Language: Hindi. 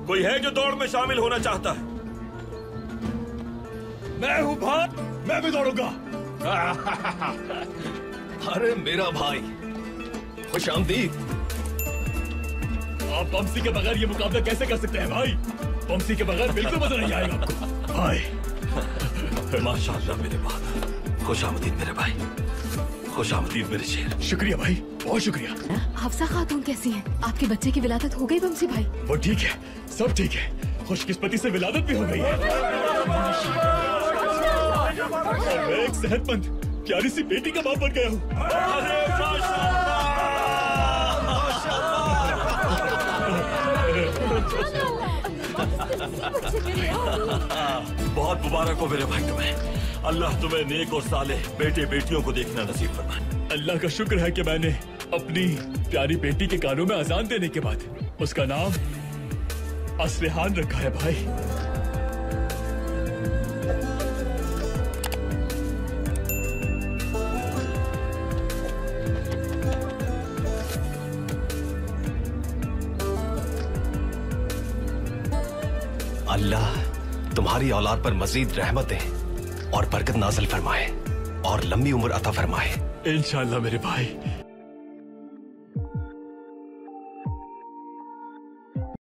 कोई है जो दौड़ में शामिल होना चाहता है? मैं हूँ भाई, मैं भी दौड़ूंगा। अरे मेरा भाई, खुशामदीद। आप बमसी के बगैर ये मुकाबला कैसे कर सकते हैं भाई? बमसी के बगैर बिल्कुल मजा नहीं आएगा आपको भाई। माशाअल्लाह मेरे बहादुर, खुशामदीद मेरे भाई, खुशामदीद मेरे शेर। शुक्रिया भाई, बहुत शुक्रिया। हफ्सा खातून कैसी हैं? आपके बच्चे की विलादत हो गई बमसी भाई? वो ठीक है, सब ठीक है। खुशकिस्मती से विलादत भी हो गई है। और मैं एक सेहतमंद प्यारी सी बेटी का बाप बन गया हूँ। बहुत मुबारक हो मेरे भाई तुम्हें। अल्लाह तुम्हें नेक और सालेह बेटे बेटियों को देखना नसीब फरमाए। अल्लाह का शुक्र है कि मैंने अपनी प्यारी बेटी के कानों में अजान देने के बाद उसका नाम असरेहान रखा है भाई। अल्लाह तुम्हारी औलाद पर मजीद रहमतें और बरकत नाज़िल फरमाए और लंबी उम्र अता फरमाए। इंशाअल्लाह मेरे भाई।